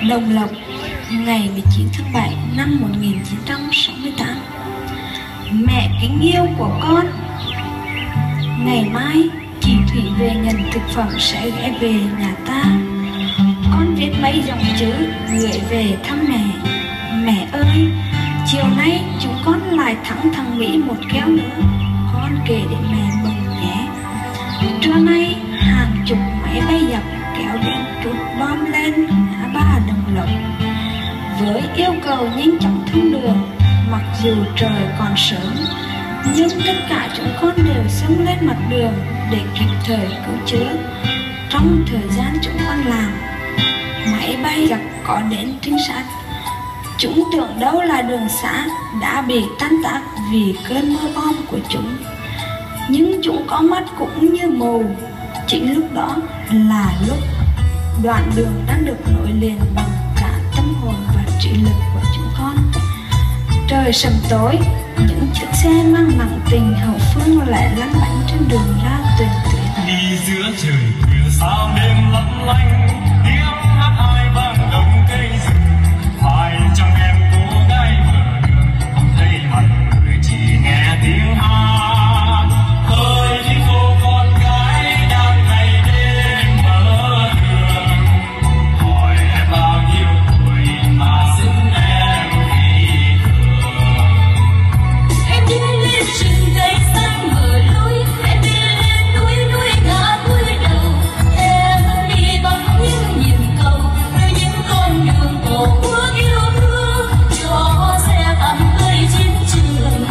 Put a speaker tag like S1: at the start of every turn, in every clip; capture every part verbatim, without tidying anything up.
S1: Đồng Lộc, ngày mười chín tháng bảy năm một nghìn chín trăm sáu mươi tám. Mẹ kính yêu của con, ngày mai chị Thủy về nhận thực phẩm sẽ ghé về nhà ta. Con viết mấy dòng chữ gửi về thăm mẹ. Mẹ ơi, chiều nay chúng con lại thắng thằng Mỹ một kéo nữa, con kể để mẹ mừng nhé. Trưa nay hàng chục máy bay dập kéo đến trút bom lên ngã ba Đồng Lộc với yêu cầu nhanh chóng thông đường. Mặc dù trời còn sớm, nhưng tất cả chúng con đều xông lên mặt đường để kịp thời cứu chữa. Trong thời gian chúng con làm, máy bay giặc có đến trinh sát. Chúng tưởng đâu là đường xã đã bị tan tác vì cơn mưa bom của chúng, nhưng chúng có mắt cũng như mù. Chính lúc đó là lúc đoạn đường đang được nối liền bằng cả tâm hồn và trí lực của chúng con. Trời sầm tối, những chiếc xe mang nặng tình hậu phương lại lăn bánh trên đường ra tuyệt tuyệt.
S2: Đi giữa trời khuya sao đêm lấp lánh, tiếng hát ai vang đồng cây rừng. Phải chăng em cô gái vừa đường, không thấy mặt người chỉ nghe tiếng hát. Ơi đi cô con gái đang ngày đêm mở đường, hỏi em bao nhiêu tuổi mà xứng em vì thường.
S3: Em đi lên rừng cây xanh mở lối, em đi lên núi núi ngã cúi đầu. Em đi bằng những nhịp cầu, nơi những con đường tổ quốc yêu thương, cho xe tắm cây chiến trường.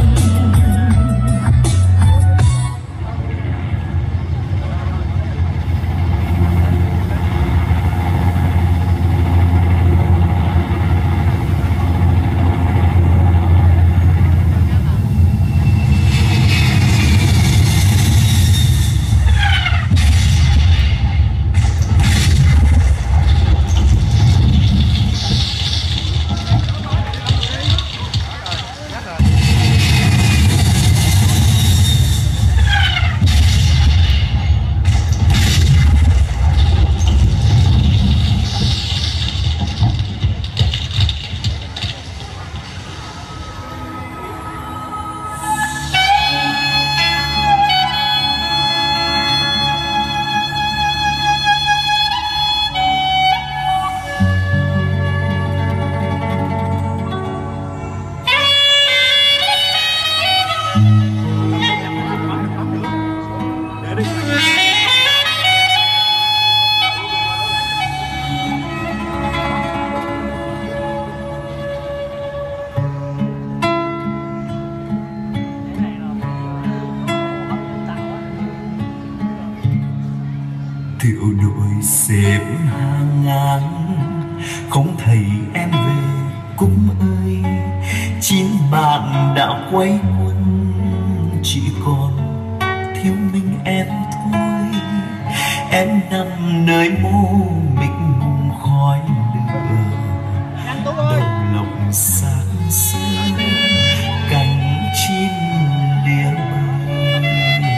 S2: Tiểu đội xếp hàng ngang, không thấy em về Cúc ơi. Chín bạn đã quay quần, chỉ còn thiếu mình em thôi. Em nằm nơi mô mịt mùng khói lửa, đầu lộng sáng sớm cánh chim lìa bầy.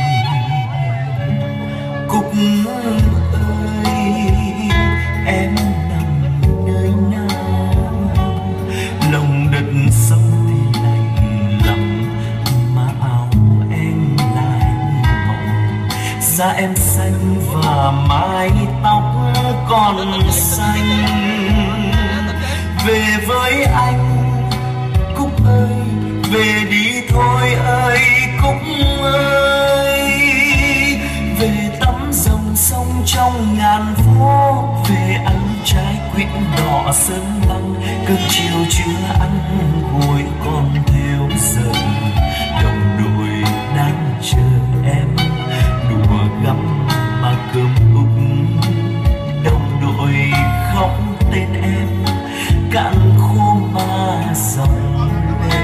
S2: Cúc ơi, em nằm nơi nào? Lòng đất sông thì lạnh lắm, mà áo em lại mỏng. Da em xanh và mái tóc còn xanh. Về với anh Cúc ơi, về đi thôi ơi Cúc ơi. Về tắm dòng sông trong ngàn phố, về ăn trái quýt đỏ sớm lăng. Cơm chiều chưa ăn gối còn theo giờ, đồng đội đang chờ em đùa gắm mà cơm úc. Đồng đội khóc tên em cạn khô mà dòng lệ.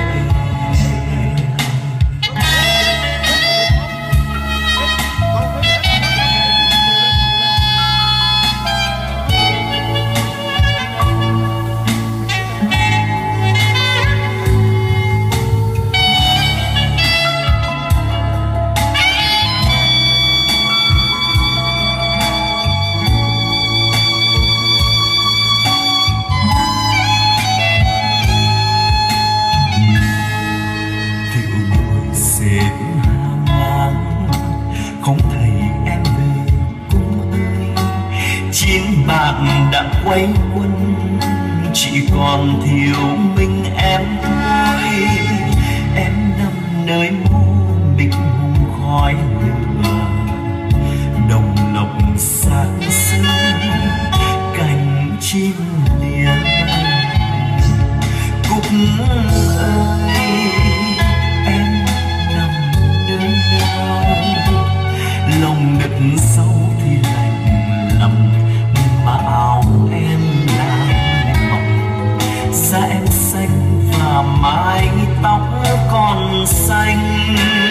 S2: bạn đã quay quần, chỉ còn thiếu mình em thôi. Em nằm nơi mô mịt hùng khói lửa, đồng lộc sáng sớm cánh chim liền. Cúc ơi em nằm nơi nào, lòng đất sâu thì lạnh lắm mà áo em lại mỏng. Da em xanh và mái tóc còn xanh.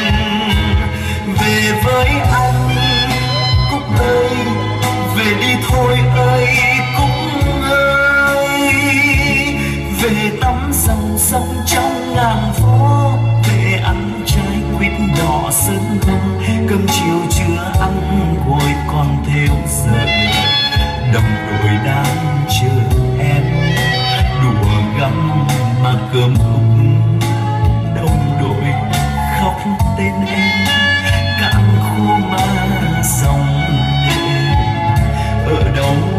S2: Về với anh Cúc ơi, về đi thôi ơi Cúc ơi. Về tắm dòng sông trong ngàn phố, về ăn trái quýt đỏ sơn hồng. Cơm chiều chưa ăn ngồi còn theo giờ, đồng đội đang chờ em. Đùa gắm mà cơm hút, đồng đội khóc tên em. Cạn khô mà dòng lệ ở đâu